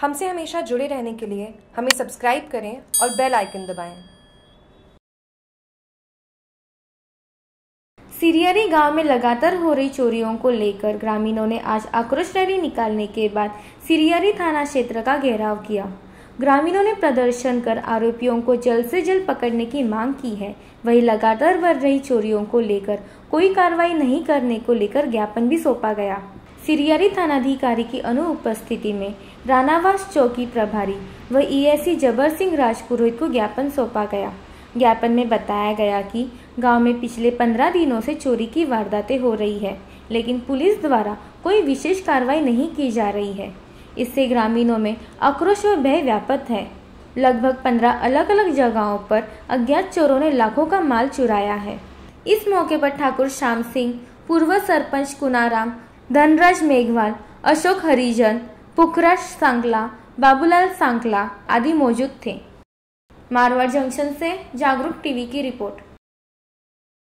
हमसे हमेशा जुड़े रहने के लिए हमें सब्सक्राइब करें और बेल आइकन दबाएं। सिरियरी गांव में लगातार हो रही चोरियों को लेकर ग्रामीणों ने आज आक्रोश रैली निकालने के बाद सिरियरी थाना क्षेत्र का घेराव किया। ग्रामीणों ने प्रदर्शन कर आरोपियों को जल्द से जल्द पकड़ने की मांग की है। वहीं लगातार बढ़ रही चोरियों को लेकर कोई कार्रवाई नहीं करने को लेकर ज्ञापन भी सौंपा गया। सिरियरी थानाधिकारी की अनुपस्थिति में रानावास चौकी प्रभारी व ईएससी जबर सिंह राजपुरोहित को ज्ञापन सौंपा गया। ज्ञापन में बताया गया कि गांव में पिछले 15 दिनों से चोरी की वारदातें हो रही है, लेकिन पुलिस द्वारा कोई विशेष कार्रवाई नहीं की जा रही है। इससे ग्रामीणों में आक्रोश व भय व्याप्त है। लगभग 15 अलग अलग जगहों पर अज्ञात चोरों ने लाखों का माल चुराया है। इस मौके पर ठाकुर श्याम सिंह, पूर्व सरपंच कुनाराम, धनराज मेघवाल, अशोक हरिजन, पुखराज सांकला, बाबूलाल सांकला आदि मौजूद थे। मारवाड़ जंक्शन से जागरूक टीवी की रिपोर्ट।